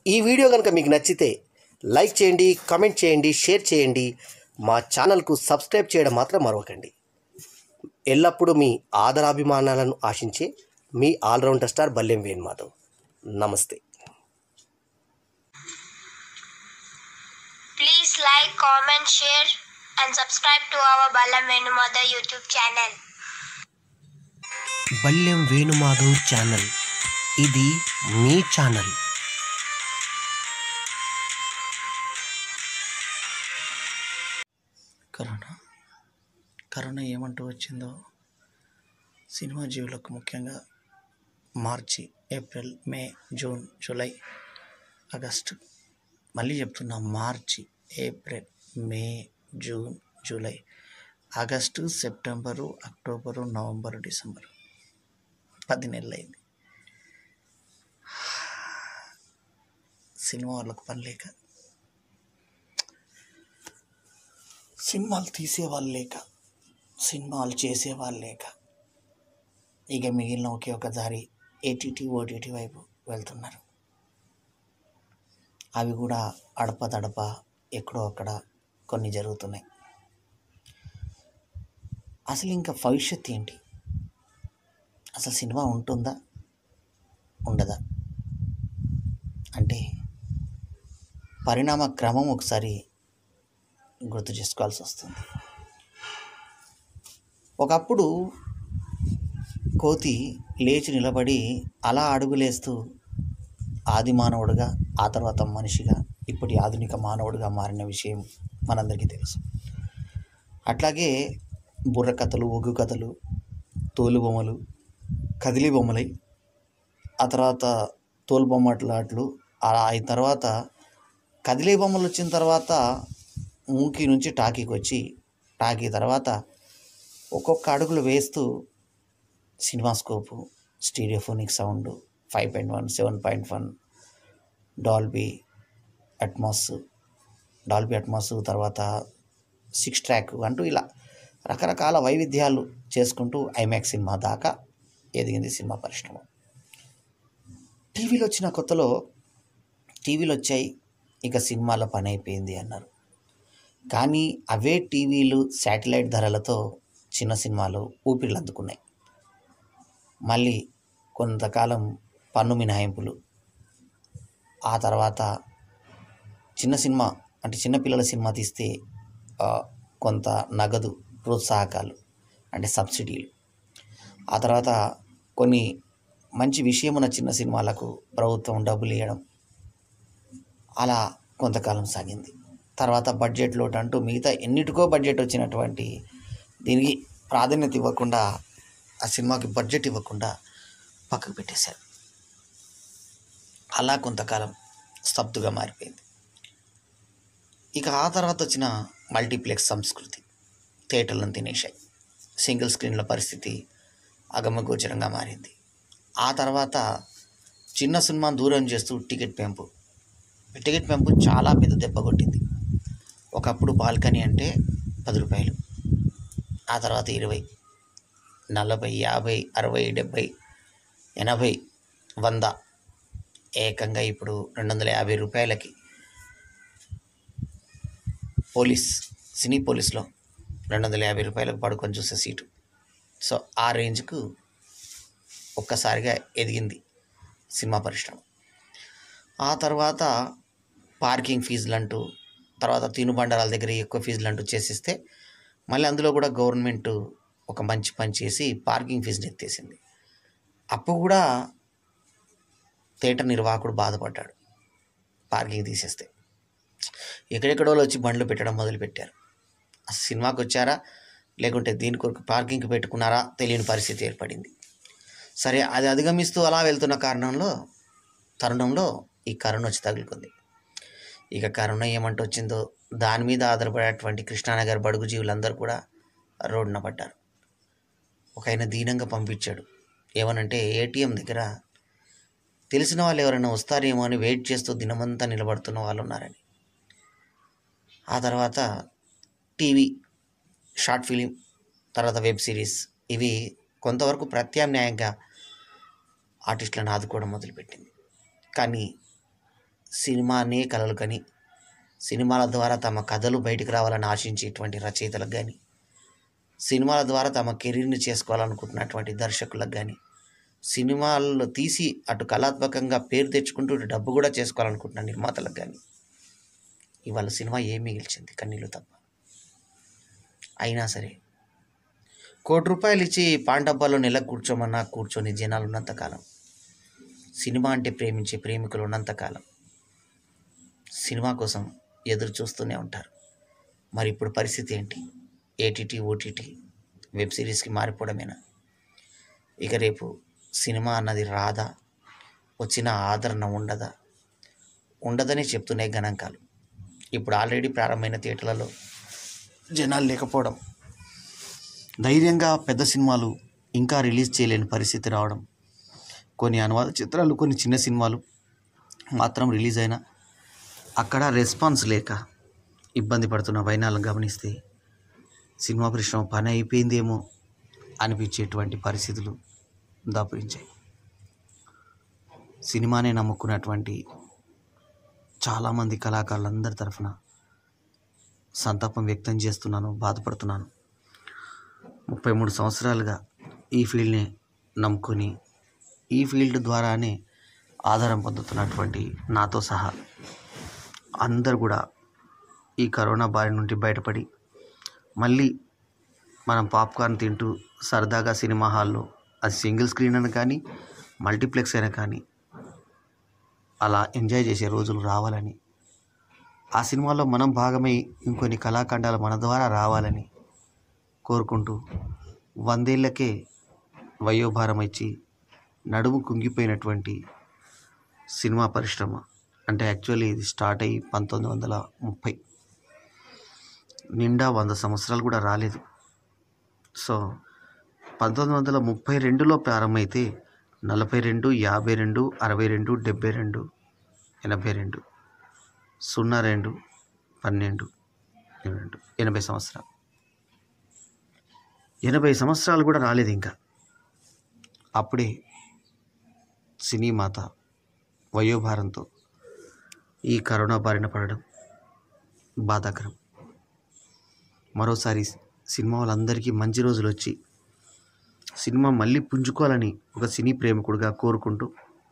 ఈ వీడియో కనుక మీకు నచ్చితే లైక్ చేయండి, కామెంట్ చేయండి, షేర్ చేయండి. మా ఛానల్కు సబ్స్క్రైబ్ చేయడం మాత్రం మరవకండి. ఎల్లప్పుడూ మీ ఆదరాభిమానాలను ఆశించే మీ ఆల్రౌండర్ స్టార్ బల్లెం వేణుమాధవ్. నమస్తే. Please like, comment, share and subscribe to our Ballam Venumadhav YouTube channel. Ballem Venumadhav channel, ఇది మీ ఛానల్. కరోనా ఏమంటూ వచ్చిందో సినిమా జీవులకు ముఖ్యంగా March, April, May, June, July, August, మళ్ళీ చెప్తున్నా, March, April, May, June, July, August, September, October, November, December, 10 నెలలు అయింది. సినిమా వాళ్ళకు పని లేక, సినిమాలు తీసేవాళ్ళు లేక, సినిమాలు చేసేవాళ్ళు లేక, ఇక మిగిలిన ఒకే ఒక దారి ఏటీటీ, ఓటీటీ వైపు వెళ్తున్నారు. అవి కూడా అడపదడప ఎక్కడో అక్కడ కొన్ని జరుగుతున్నాయి. అసలు ఇంకా భవిష్యత్తు ఏంటి? అసలు సినిమా ఉంటుందా, ఉండదా అంటే పరిణామ క్రమం ఒకసారి గుర్తు చేసుకోవాల్సి వస్తుంది. ఒకప్పుడు కోతి లేచి నిలబడి అలా అడుగులేస్తూ ఆది మానవుడిగా, ఆ తర్వాత మనిషిగా, ఇప్పటి ఆధునిక మానవుడిగా మారిన విషయం మనందరికీ తెలుసు. అట్లాగే బుర్ర కథలు, ఒగ్గు కథలు, తోలుబొమ్మలు, కదిలి బొమ్మలై, ఆ తర్వాత తోలుబొమ్మట్లాట్లు, అలా అయిన తర్వాత కదిలే బొమ్మలు వచ్చిన తర్వాత మూకీ నుంచి టాకీకి వచ్చి, టాకీ తర్వాత ఒక్కొక్క అడుగులు వేస్తూ cinemascope, stereophonic sound, 5.1, 7.1, Dolby Atmos, తర్వాత 6 ట్రాక్ అంటూ ఇలా రకరకాల వైవిధ్యాలు చేసుకుంటూ ఐమాక్స్ సినిమా దాకా ఎదిగింది సినిమా పరిశ్రమ. టీవీలు వచ్చిన కొత్తలో, టీవీలు వచ్చాయి, ఇక సినిమాల పని అయిపోయింది అన్నారు. కానీ అవే టీవీలు శాటిలైట్ ధరలతో చిన్న సినిమాలు ఊపిరిలు అందుకున్నాయి. మళ్ళీ కొంతకాలం పన్ను మినహాయింపులు, ఆ తర్వాత చిన్న సినిమా అంటే చిన్నపిల్లల సినిమా తీస్తే కొంత నగదు ప్రోత్సాహకాలు అంటే సబ్సిడీలు, ఆ తర్వాత కొన్ని మంచి విషయమున్న చిన్న సినిమాలకు ప్రభుత్వం డబ్బులు ఇవ్వడం, అలా కొంతకాలం సాగింది. తర్వాత బడ్జెట్ లోటు అంటూ మిగతా ఎన్నిటికో బడ్జెట్ వచ్చినటువంటి దీనికి ప్రాధాన్యత ఇవ్వకుండా, ఆ సినిమాకి బడ్జెట్ ఇవ్వకుండా పక్కకు పెట్టేశారు. అలా కొంతకాలం స్తబ్దుగా మారిపోయింది. ఇక ఆ తర్వాత వచ్చిన మల్టీప్లెక్స్ సంస్కృతి థియేటర్లను తినేశాయి. సింగిల్ స్క్రీన్ల పరిస్థితి అగమగోచరంగా మారింది. ఆ తర్వాత చిన్న సినిమాను దూరం చేస్తూ టికెట్ పెంపు చాలా పెద్ద దెబ్బ కొట్టింది. ఒకప్పుడు బాల్కనీ అంటే 10 రూపాయలు, ఆ తర్వాత 20, 40, 50, 60, 70, 80, 100, ఏకంగా ఇప్పుడు 250 రూపాయలకి సినీ పోలీస్లో 250 రూపాయలకు పడుకొని చూసే సీటు. సో ఆ రేంజ్కు ఒక్కసారిగా ఎదిగింది సినిమా పరిశ్రమ. ఆ తర్వాత పార్కింగ్ ఫీజులు అంటూ, తర్వాత తినుబండారాల దగ్గర ఎక్కువ ఫీజులు అంటూ చేసిస్తే, మళ్ళీ అందులో కూడా గవర్నమెంట్ ఒక మంచి పని చేసి పార్కింగ్ ఫీజుని ఎత్తేసింది. అప్పుడు కూడా థియేటర్ నిర్వాహకుడు బాధపడ్డాడు, పార్కింగ్ తీసేస్తే. ఎక్కడెక్కడో వచ్చి బండ్లు పెట్టడం మొదలుపెట్టారు. అసలు సినిమాకి వచ్చారా లేకుంటే దీని కొరకు పార్కింగ్కి పెట్టుకున్నారా తెలియని పరిస్థితి ఏర్పడింది. సరే, అది అధిగమిస్తూ అలా వెళ్తున్న తరుణంలో ఈ కరోనా వచ్చి తగులుకుంది. ఇక కరోనా ఏమంటూ వచ్చిందో దాని మీద ఆధారపడేటువంటి కృష్ణానగర్ బడుగు జీవులందరూ కూడా రోడ్డున పడ్డారు. ఒక ఆయన దీనంగా పంపించాడు, ఏమనంటే ఏటీఎం దగ్గర తెలిసిన వాళ్ళు ఎవరైనా వస్తారేమో అని వెయిట్ చేస్తూ దినమంతా నిలబడుతున్న వాళ్ళు ఉన్నారని. ఆ తర్వాత టీవీ, షార్ట్ ఫిలిం, తర్వాత వెబ్ సిరీస్, ఇవి కొంతవరకు ప్రత్యామ్నాయంగా ఆర్టిస్టులను ఆదుకోవడం మొదలుపెట్టింది. కానీ సినిమానే కలలు కని సినిమాల ద్వారా తమ కథలు బయటికి రావాలని ఆశించేటువంటి రచయితలకు కానీ, సినిమాల ద్వారా తమ కెరీర్ని చేసుకోవాలనుకుంటున్నటువంటి దర్శకులకు కానీ, సినిమాల్లో తీసి అటు కళాత్మకంగా పేరు తెచ్చుకుంటూ ఇటు డబ్బు కూడా చేసుకోవాలనుకుంటున్న నిర్మాతలకు కానీ ఇవాళ సినిమా ఏం మిగిల్చింది? కన్నీళ్ళు తప్ప. అయినా సరే ₹1,00,00,000 ఇచ్చి పాన్ డబ్బాలో నెలకు కూర్చోమన్నా కూర్చొని జనాలు ఉన్నంతకాలం, సినిమా అంటే ప్రేమించే ప్రేమికులు ఉన్నంతకాలం సినిమా కోసం ఎదురు చూస్తూనే ఉంటారు. మరి ఇప్పుడు పరిస్థితి ఏంటి? ఏటీటీ, ఓటీటీ, వెబ్ సిరీస్కి మారిపోవడమేనా? ఇక రేపు సినిమా అన్నది రాదా? వచ్చిన ఆదరణ ఉండదని చెప్తున్నాయి గణాంకాలు. ఇప్పుడు ఆల్రెడీ ప్రారంభమైన థియేటర్లలో జనాలు లేకపోవడం, ధైర్యంగా పెద్ద సినిమాలు ఇంకా రిలీజ్ చేయలేని పరిస్థితి రావడం, కొన్ని అనువాద చిత్రాలు, కొన్ని చిన్న సినిమాలు మాత్రం రిలీజ్ అయినా అక్కడ రెస్పాన్స్ లేక ఇబ్బంది పడుతున్న వైనాలను గమనిస్తే సినిమా పరిశ్రమ పని అయిపోయిందేమో అనిపించేటువంటి పరిస్థితులు దాపురించాయి. సినిమానే నమ్ముకున్నటువంటి చాలామంది కళాకారులందరి తరఫున సంతాపం వ్యక్తం చేస్తున్నాను, బాధపడుతున్నాను. 33 సంవత్సరాలుగా ఈ ఫీల్డ్ని నమ్ముకొని ఈ ఫీల్డ్ ద్వారానే ఆధారం పొందుతున్నటువంటి నాతో సహా అందరు కూడా ఈ కరోనా బారి నుండి బయటపడి మళ్ళీ మనం పాప్కార్న్ తింటూ సరదాగా సినిమా హాల్లో, అది సింగిల్ స్క్రీన్ అని కానీ మల్టీప్లెక్స్ అయినా కానీ అలా ఎంజాయ్ చేసే రోజులు రావాలని, ఆ సినిమాలో మనం భాగమై ఇంకొన్ని కళాఖండాలు మన ద్వారా రావాలని కోరుకుంటూ 100 ఏళ్లకే వయోభారం ఇచ్చి నడుము కుంగిపోయినటువంటి సినిమా పరిశ్రమ, అంటే యాక్చువల్లీ ఇది స్టార్ట్ అయ్యి 1930, నిండా 100 సంవత్సరాలు కూడా రాలేదు. సో 1932లో ప్రారంభమైతే 42, 52, 62, 72, 82, 02, 12, 80 సంవత్సరాలు. 80 సంవత్సరాలు కూడా రాలేదు ఇంకా. అప్పుడే సినీ మాత వయోభారంతో ఈ కరోనా బారిన పడడం బాధాకరం. మరోసారి సినిమా వాళ్ళందరికీ మంచి రోజులు వచ్చి సినిమా మళ్ళీ పుంజుకోవాలని ఒక సినీ ప్రేమికుడిగా కోరుకుంటూ,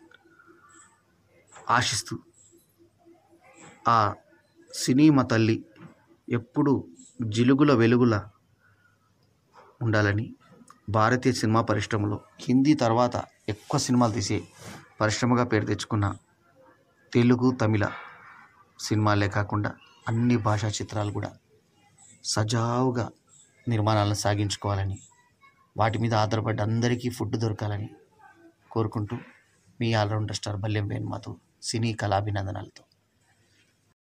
ఆశిస్తూ, ఆ సినిమా తల్లి ఎప్పుడూ జిలుగుల వెలుగుల ఉండాలని, భారతీయ సినిమా పరిశ్రమలో హిందీ తర్వాత ఎక్కువ సినిమాలు తీసే పరిశ్రమగా పేరు తెచ్చుకున్న తెలుగు, తమిళ సినిమాలే కాకుండా అన్ని భాషా చిత్రాలు కూడా సజావుగా నిర్మాణాలను సాగించుకోవాలని, వాటి మీద ఆధారపడ్డ అందరికీ ఫుడ్ దొరకాలని కోరుకుంటూ, మీ allrounder star Ballem Venumadhav cine కళాభినందనాలతో.